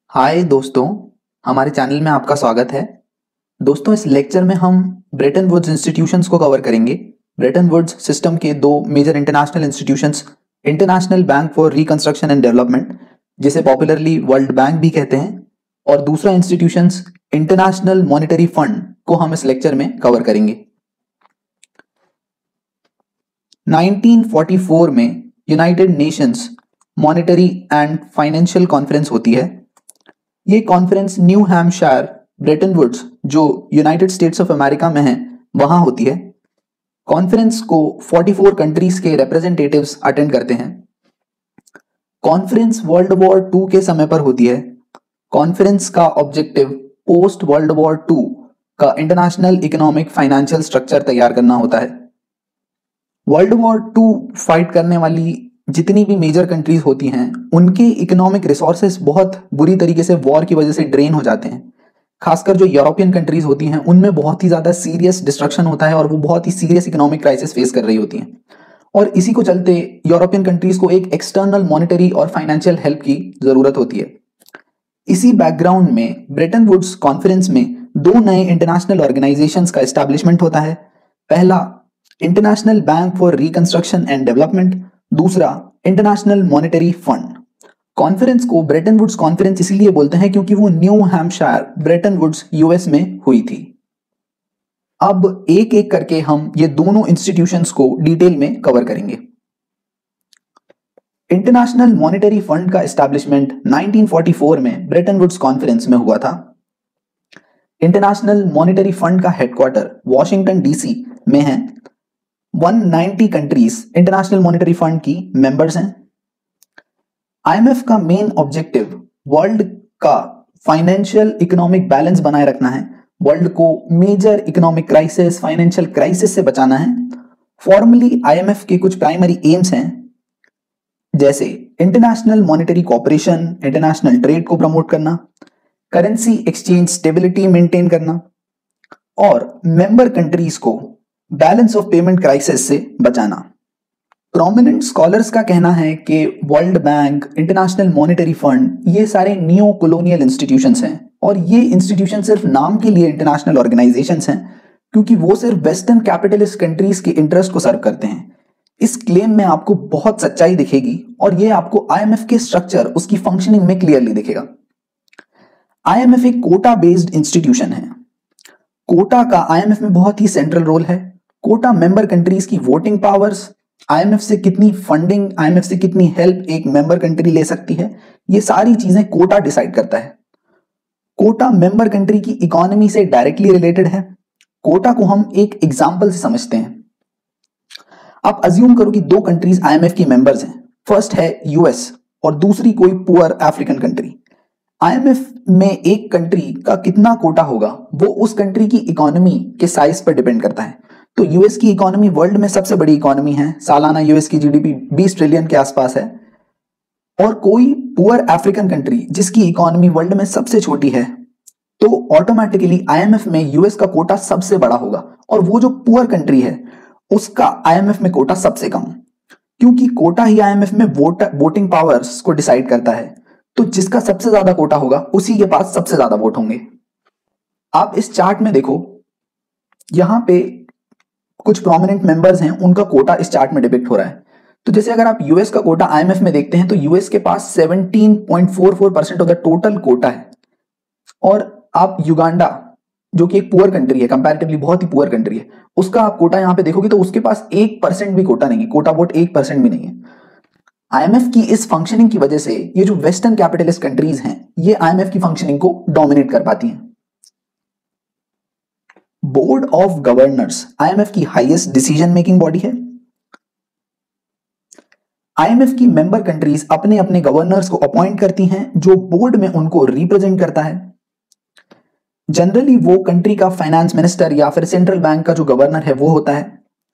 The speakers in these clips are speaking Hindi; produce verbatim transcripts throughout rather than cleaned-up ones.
हाय दोस्तों, हमारे चैनल में आपका स्वागत है। दोस्तों, इस लेक्चर में हम ब्रेटन वुड्स इंस्टीट्यूशंस को कवर करेंगे। ब्रेटन वुड्स सिस्टम के दो major international institutions, International Bank for Reconstruction and Development, जिसे पॉपुलरली वर्ल्ड बैंक भी कहते हैं, और दूसरा इंस्टीट्यूशंस इंटरनेशनल मॉनेटरी फंड को हम इस लेक्चर में कवर करेंगे। नाइनटीन फोर्टी फोर में United Nations Monetary and Financial Conference होती है। ये conference New Hampshire, Bretton Woods, जो यूनाइटेड स्टेट्स ऑफ अमेरिका में है, वहां होती है। कॉन्फ्रेंस को चौवालीस कंट्रीज के रिप्रेजेंटेटिव्स अटेंड करते हैं। कॉन्फ्रेंस वर्ल्ड वॉर टू के समय पर होती है। कॉन्फ्रेंस का objective post World War Two का इंटरनेशनल इकोनॉमिक फाइनेंशियल स्ट्रक्चर तैयार करना होता है। वर्ल्ड वॉर टू फाइट करने वाली जितनी भी मेजर कंट्रीज होती हैं, उनके इकोनॉमिक रिसोर्सेस बहुत बुरी तरीके से वॉर की वजह से ड्रेन हो जाते हैं। खासकर जो यूरोपियन कंट्रीज होती हैं, उनमें बहुत ही ज्यादा सीरियस डिस्ट्रक्शन होता है और वो बहुत ही सीरियस इकोनॉमिक क्राइसिस फेस कर रही होती हैं। और इसी को चलते यूरोपियन कंट्रीज को एक एक्सटर्नल मॉनेटरी और फाइनेंशियल हेल्प की जरूरत होती है। इसी बैकग्राउंड में ब्रेटन वुड्स कॉन्फ्रेंस में दो नए इंटरनेशनल ऑर्गेनाइजेशंस का एस्टैब्लिशमेंट होता है। पहला, International Bank for Reconstruction and Development, दूसरा इंटरनेशनल मॉनेटरी फंड। कॉन्फ्रेंस को ब्रेटन वुड्स कॉन्फ्रेंस इसलिए बोलते हैं क्योंकि वो New Hampshire, Bretton Woods, US में हुई थी। अब एक एक करके हम ये दोनों इंस्टीट्यूशंस को डिटेल में कवर करेंगे। इंटरनेशनल मॉनेटरी फंड का एस्टैब्लिशमेंट नाइनटीन फोर्टी फोर में ब्रेटन वुड्स कॉन्फ्रेंस में हुआ था। इंटरनेशनल मॉनेटरी फंड का हेडक्वार्टर वॉशिंगटन डीसी में है। एक सौ नब्बे कंट्रीज इंटरनेशनल मॉनेटरी फंड की मेंबर्स हैं। आईएमएफ का मेन ऑब्जेक्टिव वर्ल्ड का फाइनेंशियल इकोनॉमिक बैलेंस बनाए रखना है। वर्ल्ड को major economic crisis, financial crisis से बचाना है। फॉर्मली आईएमएफ के कुछ प्राइमरी एम्स हैं, जैसे international monetary cooperation, international trade को प्रमोट करना, करेंसी एक्सचेंज स्टेबिलिटी मेंटेन करना, और मेंबर कंट्रीज को बैलेंस ऑफ पेमेंट क्राइसिस से बचाना। प्रोमिनेंट स्कॉलर्स का कहना है कि World Bank, International Monetary Fund, ये सारे नियो कॉलोनियल इंस्टीट्यूशंस हैं, और ये इंस्टीट्यूशन सिर्फ नाम के लिए इंटरनेशनल ऑर्गेनाइजेशंस हैं, क्योंकि वो सिर्फ वेस्टर्न कैपिटलिस्ट कंट्रीज के इंटरेस्ट को सर्व करते हैं। इस क्लेम में आपको बहुत सच्चाई दिखेगी, और ये आपको आईएमएफ के स्ट्रक्चर, उसकी फंक्शनिंग में क्लियरली दिखेगा। आईएमएफ एक कोटा बेस्ड इंस्टीट्यूशन है। कोटा का आईएमएफ में बहुत ही सेंट्रल रोल है। कोटा मेंबर कंट्रीज की वोटिंग पावर्स, आईएमएफ से कितनी फंडिंग, आईएमएफ से कितनी हेल्प एक मेंबर कंट्री ले सकती है, ये सारी चीजें कोटा डिसाइड करता है। कोटा मेंबर कंट्री की इकोनॉमी से डायरेक्टली रिलेटेड है। कोटा को हम एक एग्जांपल से समझते हैं। आप अज्यूम करो कि दो कंट्रीज आईएमएफ की मेंबर्स हैं। फर्स्ट है यूएस और दूसरी कोई पुअर अफ्रीकन कंट्री। आईएमएफ में एक कंट्री का कितना कोटा होगा वो उस कंट्री की इकोनॉमी के साइज पर डिपेंड करता है। तो यूएस की इकोनॉमी वर्ल्ड में सबसे बड़ी इकोनॉमी है। सालाना यूएस की जीडीपी बीस ट्रिलियन के आसपास है। और कोई पुअर अफ्रीकन कंट्री जिसकी इकोनॉमी वर्ल्ड में सबसे छोटी है, तो ऑटोमेटिकली आईएमएफ में यूएस का कोटा सबसे बड़ा होगा, और वो जो पुअर कंट्री है उसका आईएमएफ में कोटा सबसे कम, क्योंकि कोटा ही आईएमएफ में वोट वोटिंग पावर्स को डिसाइड करता है। तो जिसका सबसे ज्यादा कोटा होगा उसी के पास सबसे ज्यादा वोट होंगे। आप इस चार्ट में देखो, यहां पे कुछ प्रोमिनेंट मेंबर्स हैं, उनका कोटा इस चार्ट में डिपिक्ट हो रहा है। तो जैसे अगर आप यूएस का कोटा आईएमएफ में देखते हैं, तो यूएस के पास सत्रह point four four percent of the total quota है। और आप युगांडा, जो कि एक पुअर कंट्री है, कंपैरेटिवली बहुत ही पुअर कंट्री है, उसका आप कोटा यहां पे देखोगे तो उसके पास एक परसेंट भी कोटा नहीं है। कोटा वोट एक परसेंट भी नहीं है। आईएमएफ की इस फंक्शनिंग की वजह से ये जो वेस्टर्न कैपिटलिस्ट कंट्रीज हैं, ये आईएमएफ की फंक्शनिंग को डोमिनेट कर पाती हैं। बोर्ड ऑफ गवर्नर्स आईएमएफ की हाईएस्ट डिसीजन मेकिंग बॉडी है। आईएमएफ की मेंबर कंट्रीज अपने अपने गवर्नर्स को अपॉइंट करती हैं, जो बोर्ड में उनको रिप्रेजेंट करता है। जनरली वो कंट्री का फाइनेंस मिनिस्टर या फिर सेंट्रल बैंक का जो गवर्नर है वो होता है।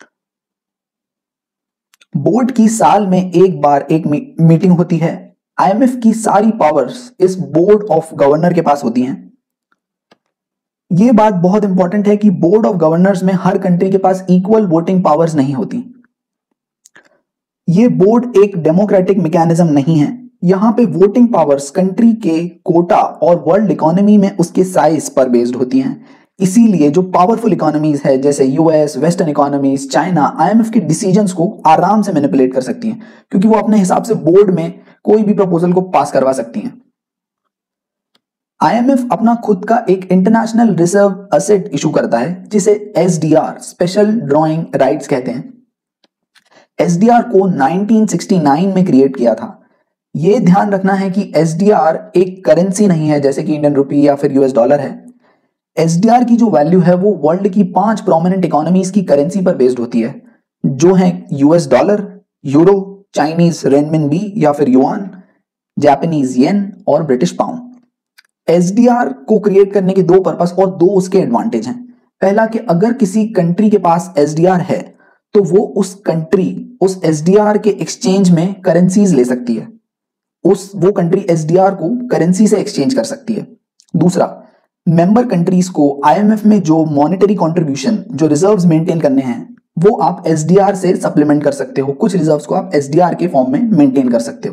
बोर्ड की साल में एक बार एक मी, मीटिंग होती है। आईएमएफ की सारी पावर्स इस बोर्ड ऑफ गवर्नर के पास होती हैं। यह बात बहुत इंपॉर्टेंट है कि बोर्ड ऑफ गवर्नर्स में हर कंट्री के पास इक्वल वोटिंग पावर्स नहीं होती। यह बोर्ड एक डेमोक्रेटिक मैकेनिज्म नहीं है। यहाँ पे वोटिंग पावर्स कंट्री के कोटा और वर्ल्ड इकोनॉमी में उसके साइज पर बेस्ड होती हैं। इसीलिए जो पावरफुल इकोनॉमीज है जैसे US, western economies, China, IMF के डिसीजंस को आराम से मैनिपुलेट कर सकती हैं, क्योंकि वो अपने हिसाब से बोर्ड में कोई भी प्रपोजल को पास करवा सकती हैं। आईएमएफ अपना खुद का एक इंटरनेशनल रिजर्व असेट इशू करता है जिसे एसडीआर, स्पेशल ड्रॉइंग राइट्स कहते हैं। एसडीआर को नाइनटीन सिक्सटी नाइन में क्रिएट किया था। यह ध्यान रखना है कि एसडीआर एक करेंसी नहीं है जैसे कि इंडियन रुपी या फिर यूएस डॉलर है। एसडीआर की जो वैल्यू है वो वर्ल्ड की पांच प्रोमिनेंट इकोनॉमीज की करेंसी पर बेस्ड होती है, जो है US dollar, euro, Chinese renminbi या फिर युआन, जापानीज येन और ब्रिटिश पाउंड। एसडीआर को क्रिएट करने के दो पर्पस और दो उसके एडवांटेज हैं। पहला कि अगर किसी कंट्री के पास एसडीआर है तो वो उस कंट्री उस एसडीआर के एक्सचेंज में करेंसीज ले सकती है, उस वो कंट्री एसडीआर को करेंसी से एक्सचेंज कर सकती है। दूसरा, मेंबर कंट्रीज को आईएमएफ में जो मॉनेटरी कंट्रीब्यूशन, जो रिजर्व्स मेंटेन करने हैं, वो आप एसडीआर से सप्लीमेंट कर सकते हो। कुछ रिजर्व्स को आप एसडीआर के फॉर्म में मेंटेन कर सकते हो।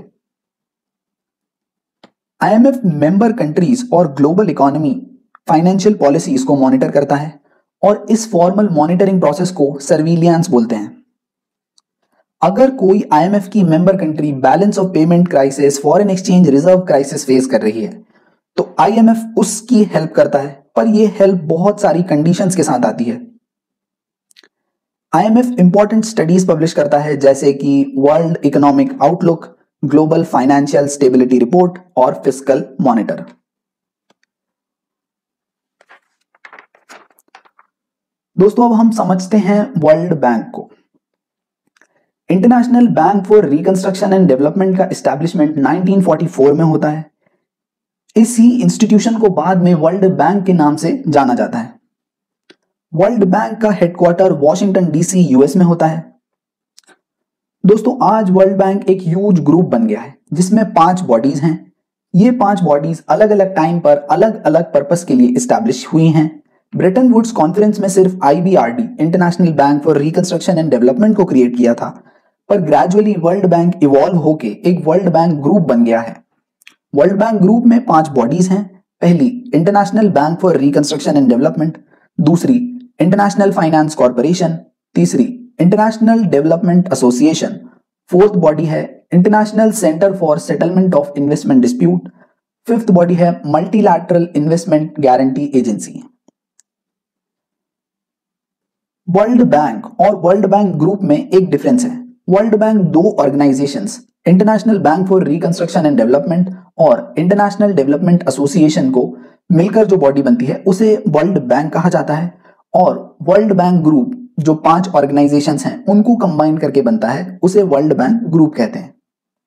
आईएमएफ मेंबर कंट्रीज और ग्लोबल इकोनॉमी फाइनेंशियल पॉलिसीज को मॉनिटर करता है और इस फॉर्मल मॉनिटरिंग प्रोसेस को सर्विलियंस बोलते हैं। अगर कोई आईएमएफ की member country balance of payment crisis, foreign exchange reserve crisis face कर रही है तो आईएमएफ उसकी हेल्प करता है, पर यह हेल्प बहुत सारी कंडीशंस के साथ आती है। आईएमएफ इंपॉर्टेंट स्टडीज पब्लिश करता है जैसे कि World Economic Outlook, Global Financial Stability Report और फिस्कल मॉनिटर। दोस्तों, अब हम समझते हैं वर्ल्ड बैंक को। International Bank for Reconstruction and Development का एस्टैब्लिशमेंट नाइनटीन फोर्टी फोर में होता है। इसी इंस्टीट्यूशन को बाद में वर्ल्ड बैंक के नाम से जाना जाता है। वर्ल्ड बैंक का हेडक्वार्टर वॉशिंगटन डीसी यूएस में होता है। दोस्तों, आज वर्ल्ड बैंक एक ह्यूज ग्रुप बन गया है जिसमें पांच बॉडीज हैं। ये पांच बॉडीज अलग अलग टाइम पर अलग अलग पर्पस के लिए एस्टैब्लिश हुई हैं। ब्रेटन वुड्स कॉन्फ्रेंस में सिर्फ IBRD, International Bank for Reconstruction and Development को क्रिएट किया था, पर ग्रेजुअली वर्ल्ड बैंक इवॉल्व होके एक वर्ल्ड बैंक ग्रुप बन गया है। वर्ल्ड बैंक ग्रुप में पांच बॉडीज हैं। पहली, International Bank for Reconstruction and Development. दूसरी, इंटरनेशनल फाइनेंस कॉर्पोरेशन। तीसरी, International Development Association. Fourth body है International Centre for Settlement of Investment Dispute. Fifth body है Multilateral Investment Guarantee Agency. World Bank और वर्ल्ड बैंक ग्रुप में एक डिफरेंस है। वर्ल्ड बैंक दो organisations, International Bank for Reconstruction and Development और इंटरनेशनल डेवलपमेंट एसोसिएशन को मिलकर जो बॉडी बनती है उसे वर्ल्ड बैंक कहा जाता है। और वर्ल्ड बैंक ग्रुप जो पांच ऑर्गेनाइजेशंस हैं उनको कंबाइन करके बनता है, उसे वर्ल्ड बैंक ग्रुप कहते हैं।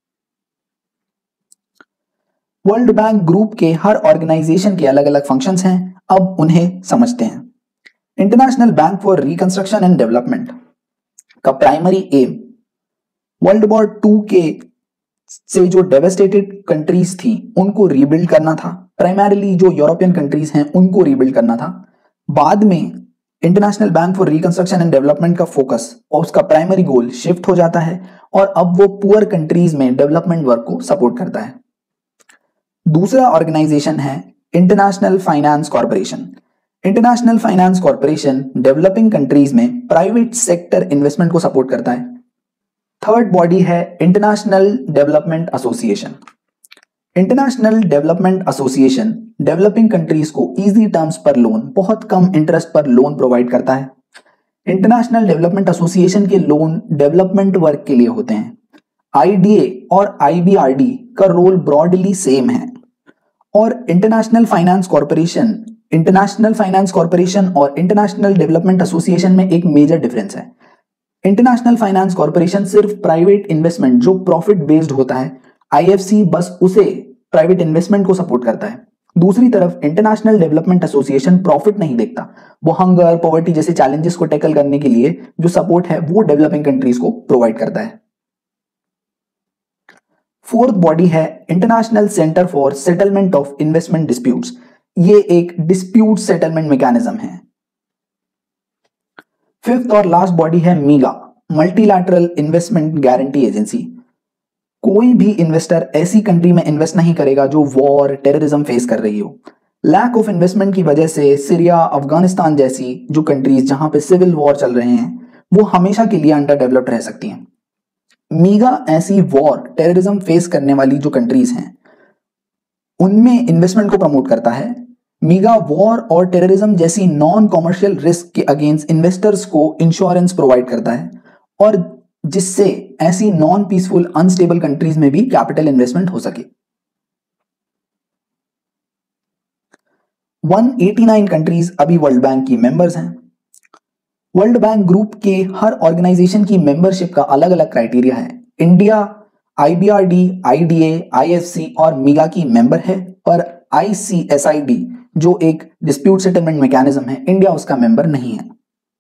वर्ल्ड बैंक ग्रुप के हर ऑर्गेनाइजेशन के अलग अलग फंक्शंस हैं। अब उन्हें समझते हैं। International Bank for Reconstruction and Development का primary aim World War Two के से जो डेवेस्टेटेड कंट्रीज थी उनको रीबिल्ड करना था। प्राइमरीली जो यूरोपियन कंट्रीज हैं उनको रीबिल्ड करना था। बाद में International Bank for Reconstruction and Development का फोकस और उसका प्राइमरी गोल शिफ्ट हो जाता है और अब वो पुअर कंट्रीज में डेवलपमेंट वर्क को सपोर्ट करता है। दूसरा ऑर्गेनाइजेशन है International Finance Corporation. International Finance Corporation developing countries में प्राइवेट सेक्टर इन्वेस्टमेंट को सपोर्ट करता है। थर्ड बॉडी है International Development Association. International Development Association developing countries को इजी टर्म्स पर लोन, बहुत कम इंटरेस्ट पर लोन प्रोवाइड करता है। इंटरनेशनल डेवलपमेंट एसोसिएशन के लोन डेवलपमेंट वर्क के लिए होते हैं। आईडीए और आईबीआरडी का रोल ब्रॉडली सेम है। और International Finance Corporation International Finance Corporation और इंटरनेशनल डेवलपमेंट एसोसिएशन में एक मेजर डिफरेंस है। इंटरनेशनल फाइनेंस कॉर्पोरेशन सिर्फ प्राइवेट इन्वेस्टमेंट जो प्रॉफिट बेस्ड होता है, आईएफसी बस उसे प्राइवेट इन्वेस्टमेंट को सपोर्ट करता है। दूसरी तरफ इंटरनेशनल डेवलपमेंट एसोसिएशन प्रॉफिट नहीं देखता, वो हंगर, पॉवर्टी जैसे चैलेंजेस को टैकल करने के लिए जो सपोर्ट है वो डेवलपिंग कंट्रीज को प्रोवाइड करता है। फोर्थ बॉडी है International Centre for Settlement of Investment Disputes. ये एक डिस्प्यूट सेटलमेंट मैकेनिज्म है। फिफ्थ और लास्ट बॉडी है MIGA, Multilateral Investment Guarantee Agency. कोई भी इन्वेस्टर ऐसी कंट्री में इन्वेस्ट नहीं करेगा जो वॉर टेररिज्म फेस कर रही हो। लैक ऑफ इन्वेस्टमेंट की वजह से सीरिया, अफगानिस्तान जैसी जो कंट्रीज जहां पे सिविल वॉर चल रहे हैं वो हमेशा के लिए अंडर डेवलप्ड रह सकती हैं। मीगा ऐसी वॉर टेररिज्म फेस करने वाली जो कंट्रीज हैं उनमें इन्वेस्टमेंट को प्रमोट करता है। मीगा वॉर और टेररिज्म जैसी नॉन कॉमर्शियल रिस्क के अगेंस्ट इन्वेस्टर्स को इंश्योरेंस प्रोवाइड करता है और जिससे ऐसी नॉन पीसफुल अनस्टेबल कंट्रीज में भी कैपिटल इन्वेस्टमेंट हो सके। एक सौ नवासी कंट्रीज अभी वर्ल्ड बैंक की मेंबर्स हैं। वर्ल्ड बैंक ग्रुप के हर ऑर्गेनाइजेशन की मेंबरशिप का अलग अलग क्राइटेरिया है। इंडिया आईबीआरडी, आईडीए, आईएफसी और मीगा की मेंबर है, पर आईसीएसआईडी जो एक डिस्प्यूट सेटलमेंट मैकेनिज्म है, इंडिया उसका मेंबर नहीं है।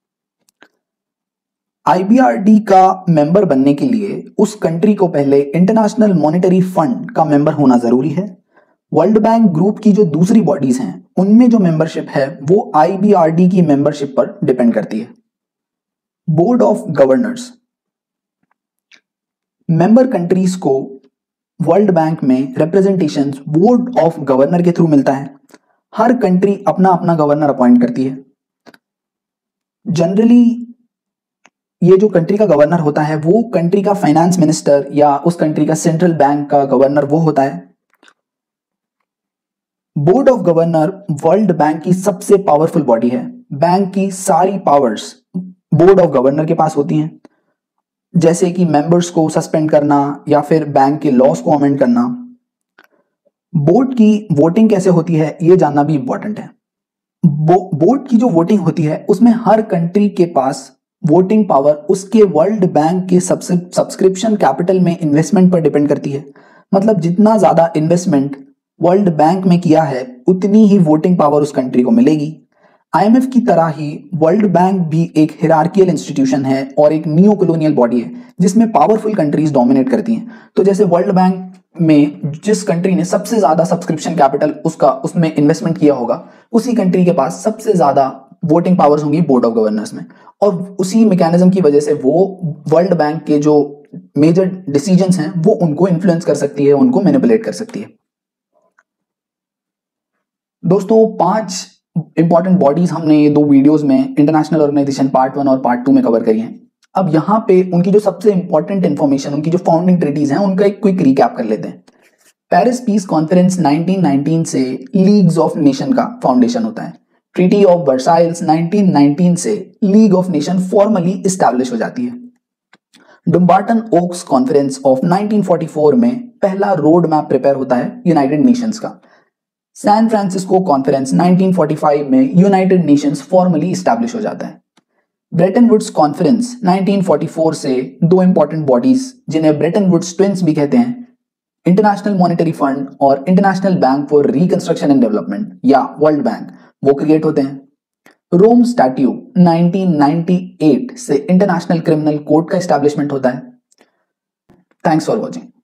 आईबीआरडी का मेंबर बनने के लिए उस कंट्री को पहले इंटरनेशनल मॉनेटरी फंड का मेंबर होना जरूरी है। वर्ल्ड बैंक ग्रुप की जो दूसरी बॉडीज हैं उनमें जो मेंबरशिप है वो आईबीआरडी की मेंबरशिप पर डिपेंड करती है। Board of Governors, member countries को वर्ल्ड बैंक में रिप्रेजेंटेशन बोर्ड ऑफ गवर्नर के थ्रू मिलता है। हर कंट्री अपना अपना गवर्नर अपॉइंट करती है। जनरली ये जो कंट्री का गवर्नर होता है वो कंट्री का फाइनेंस मिनिस्टर या उस कंट्री का सेंट्रल बैंक का गवर्नर वो होता है। Board of Governor World Bank की सबसे पावरफुल बॉडी है। बैंक की सारी पावर्स बोर्ड ऑफ गवर्नर के पास होती हैं, जैसे कि मेंबर्स को सस्पेंड करना या फिर बैंक के लॉस को अमेंड करना। बोर्ड की वोटिंग कैसे होती है ये जानना भी इंपॉर्टेंट है। बो, बोर्ड की जो वोटिंग होती है उसमें हर कंट्री के पास वोटिंग पावर उसके वर्ल्ड बैंक के सब्सक्रिप्शन कैपिटल में इन्वेस्टमेंट पर डिपेंड करती है। मतलब जितना ज्यादा इन्वेस्टमेंट वर्ल्ड बैंक में किया है उतनी ही वोटिंग पावर उस कंट्री को मिलेगी। आईएमएफ की तरह ही वर्ल्ड बैंक भी एक हिरार्कियल इंस्टीट्यूशन है और एक नियो कॉलोनियल बॉडी है जिसमें पावरफुल कंट्रीज डोमिनेट करती हैं। तो जैसे वर्ल्ड बैंक में जिस कंट्री ने सबसे ज्यादा सब्सक्रिप्शन कैपिटल उसका उसमें इन्वेस्टमेंट किया होगा उसी कंट्री के पास सबसे ज्यादा वोटिंग पावर्स होंगी बोर्ड ऑफ गवर्नर्स में, और उसी मैकेनिज्म की वजह से वो वर्ल्ड बैंक के जो मेजर डिसीजंस हैं वो उनको इन्फ्लुएंस कर सकती है, उनको मैनिपुलेट कर सकती है। दोस्तों, पांच इंपॉर्टेंट बॉडीज हमने ये दो वीडियोस में इंटरनेशनल ऑर्गेनाइजेशन पार्ट वन और पार्ट टू में कवर करी हैं। अब यहाँ पे उनकी जो सबसे इंपॉर्टेंट इंफॉर्मेशन, उनकी जो फाउंडिंग ट्रीटीज हैं उनका एक क्विक रिकैप कर लेते हैं। Paris Peace Conference nineteen nineteen से लीग्स ऑफ नेशन का फाउंडेशन होता है। Treaty of Versailles nineteen nineteen से League of Nation formally establish हो जाती है। Dumbarton Oaks conference of nineteen forty four में पहला रोड मैप प्रिपेयर होता है यूनाइटेड नेशंस का। San Francisco conference nineteen forty five में यूनाइटेड नेशंस फॉर्मली इस्टेब्लिश हो जाता है। Bretton Woods conference nineteen forty four से दो इंपॉर्टेंट बॉडीज जिन्हें ब्रेटन वुड्स ट्विंस भी कहते हैं, इंटरनेशनल मॉनेटरी फंड और International Bank for Reconstruction and Development या वर्ल्ड बैंक, वो क्रिएट होते हैं। Rome Statute nineteen ninety eight से इंटरनेशनल क्रिमिनल कोर्ट का एस्टैब्लिशमेंट होता है। Thanks for watching.